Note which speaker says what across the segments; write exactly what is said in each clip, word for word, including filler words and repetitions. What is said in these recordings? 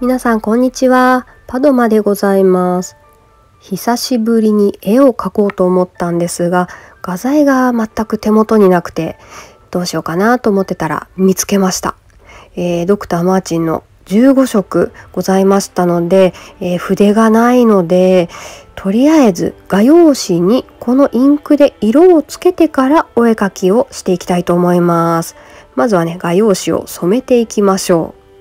Speaker 1: 皆さんこんにちは。パドマでございます。久しぶりに絵を描こうと思ったんですが、画材が全く手元になくてどうしようかなと思ってたら見つけました。えー、ドクターマーチンのじゅうごしょくございましたので、えー、筆がないのでとりあえず画用紙にこのインクで色をつけてからお絵描きをしていきたいと思います。まずはね、画用紙を染めていきましょう。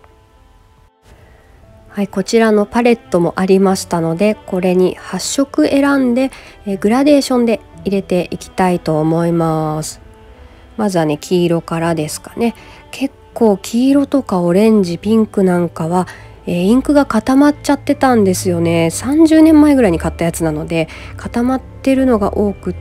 Speaker 1: はい、こちらのパレットもありましたので、これにはっしょく選んでえグラデーションで入れていきたいと思います。まずはね、黄色からですかね。結構黄色とかオレンジ、ピンクなんかは、えー、インクが固まっちゃってたんですよね。さんじゅうねんまえぐらいに買ったやつなので固まってるのが多くって、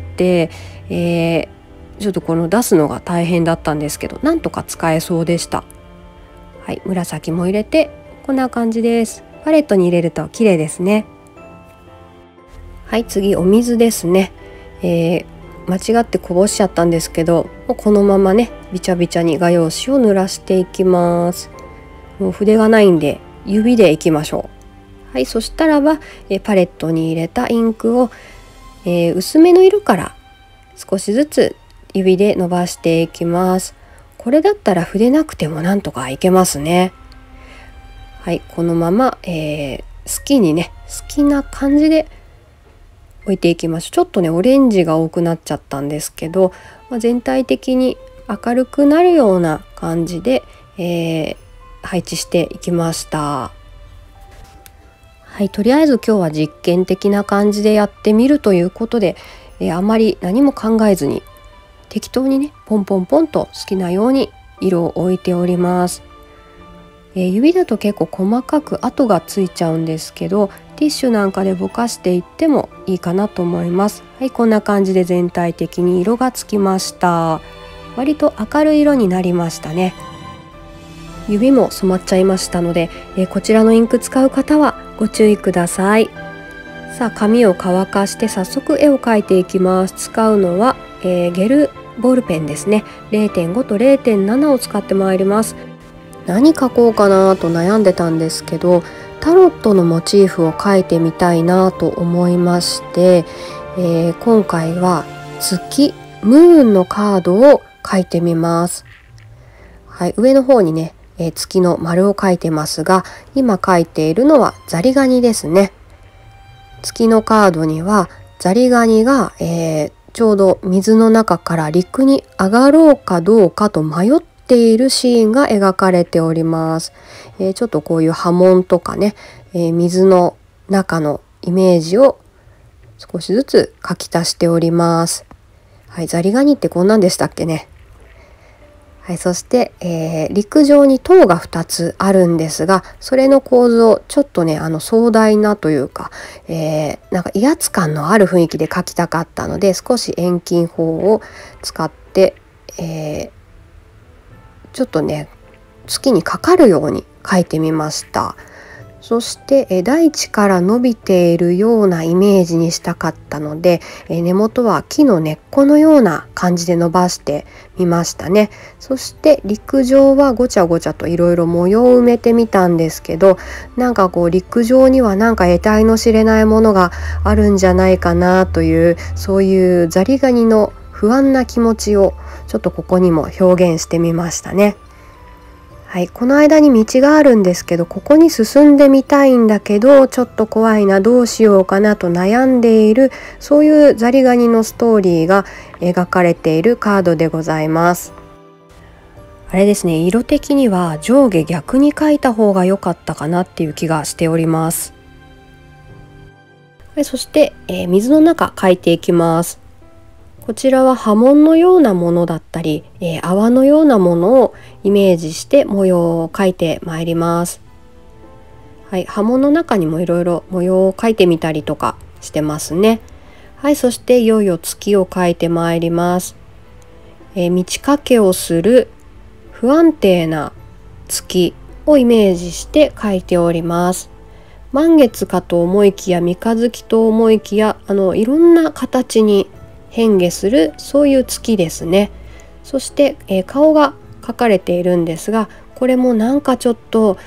Speaker 1: えー、ちょっとこの出すのが大変だったんですけど、なんとか使えそうでした。はい、紫も入れてこんな感じです。パレットに入れると綺麗ですね。はい、次お水ですね。えー、間違ってこぼしちゃったんですけど、もうこのままねびちゃびちゃに画用紙を濡らしていきます。もう筆がないんで指でいきましょう。はい、そしたらば、えー、パレットに入れたインクを、えー、薄めの色から少しずつ指で伸ばしていきます。これだったら筆なくてもなんとかいけますね。はい、このまま、えー、好きにね好きな感じで置いていきましょう。ちょっとねオレンジが多くなっちゃったんですけど、まあ、全体的に明るくなるような感じで、えー、配置していきました。はい、とりあえず今日は実験的な感じでやってみるということで、えー、あまり何も考えずに適当にねポンポンポンと好きなように色を置いております。えー、指だと結構細かく跡がついちゃうんですけど、ティッシュなんかでぼかしていってもいいかなと思います。はい、こんな感じで全体的に色がつきました。割と明るい色になりましたね。指も染まっちゃいましたので、えー、こちらのインク使う方はご注意ください。さあ、紙を乾かして早速絵を描いていきます。使うのは、えー、ゲルボールペンですね。れいてんご と れいてんなな を使ってまいります。何描こうかなと悩んでたんですけど、タロットのモチーフを描いてみたいなと思いまして、えー、今回は月ムーンのカードを描いてみます。はい、上の方にね、えー、月の丸を描いてますが、今描いているのはザリガニですね。月のカードにはザリガニが、えー、ちょうど水の中から陸に上がろうかどうかと迷ってているシーンが描かれております。えー、ちょっとこういう波紋とかね、えー、水の中のイメージを少しずつ描き足しております。はい、ザリガニってこんなんでしたっけね。はい、そして、えー、陸上に塔がふたつあるんですが、それの構造ちょっとねあの壮大なというか、えー、なんか威圧感のある雰囲気で描きたかったので、少し遠近法を使って、えーちょっとね月にかかるように描いてみました。そしてえ大地から伸びているようなイメージにしたかったので、え根元は木の根っこのような感じで伸ばしてみましたね。そして陸上はごちゃごちゃといろいろ模様を埋めてみたんですけど、なんかこう陸上にはなんか得体の知れないものがあるんじゃないかなという、そういうザリガニの不安な気持ちをちょっとここにも表現してみましたね。はい、この間に道があるんですけど、ここに進んでみたいんだけどちょっと怖いな、どうしようかなと悩んでいる、そういうザリガニのストーリーが描かれているカードでございます。あれですね、色的には上下逆に描いた方が良かったかなっていう気がしております。はい、そして、えー、水の中描いていきます。こちらは波紋のようなものだったり、えー、泡のようなものをイメージして模様を描いてまいります。はい、波紋の中にもいろいろ模様を描いてみたりとかしてますね。はい、そしていよいよ月を描いてまいります。えー、満ち欠けをする不安定な月をイメージして描いております。満月かと思いきや三日月と思いきや、あのいろんな形に変化する、そういう月ですね。そして、えー、顔が描かれているんですが、これもなんかちょっと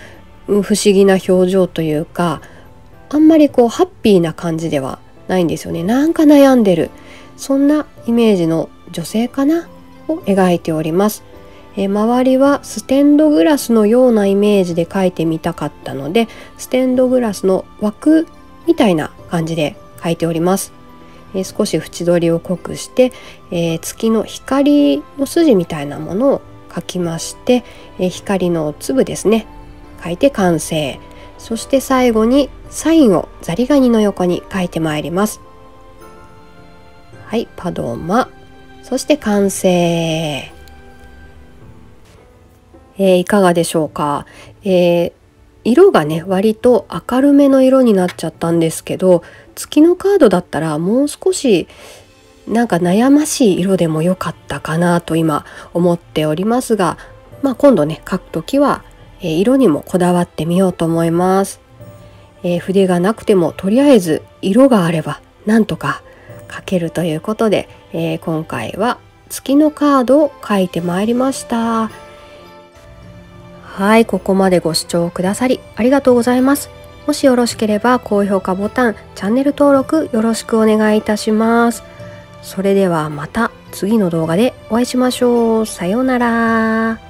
Speaker 1: うん不思議な表情というか、あんまりこうハッピーな感じではないんですよね。なんか悩んでる、そんなイメージの女性かなを描いております。えー周りはステンドグラスのようなイメージで描いてみたかったので、ステンドグラスの枠みたいな感じで描いております。えー少し縁取りを濃くして、えー月の光の筋みたいなものを描きまして、えー光の粒ですね描いて完成。そして最後にサインをザリガニの横に書いてまいります。はい、パドマ、そして完成。えーいかがでしょうか。えー色がね割と明るめの色になっちゃったんですけど、月のカードだったらもう少しなんか悩ましい色でもよかったかなと今思っておりますが、まあ、今度ね描くときは、えー色にもこだわってみようと思います。えー筆がなくてもとりあえず色があればなんとか描けるということで、えー今回は月のカードを描いてまいりました。はい、ここまでご視聴くださりありがとうございます。もしよろしければ高評価ボタン、チャンネル登録よろしくお願いいたします。それではまた次の動画でお会いしましょう。さようなら。